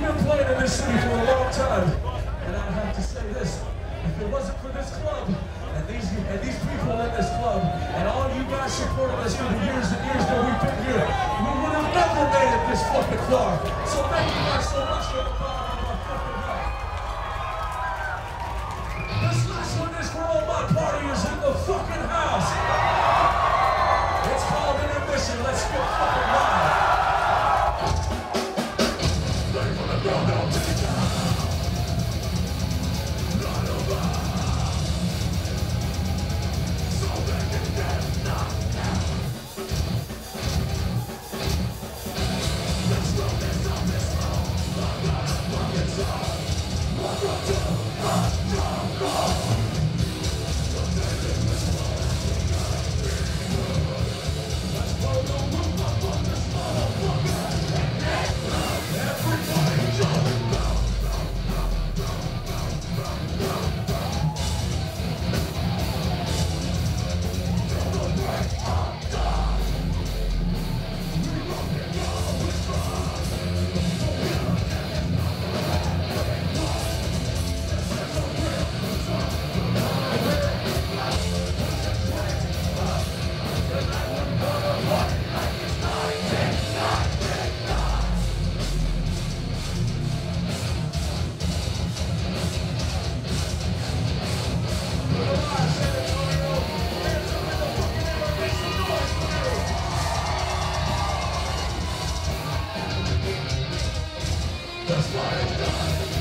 been playing in this city for a long time, and I have to say this: if it wasn't for this club and these people in this club, and all you guys supporting us for the years and years that we've been here, we would have never made it this fucking far. So thank you guys so much for the power of my fucking life. This last one is for all my partiers in the fucking house. It's called Intermission. Let's get fucking live. That's why I'm done.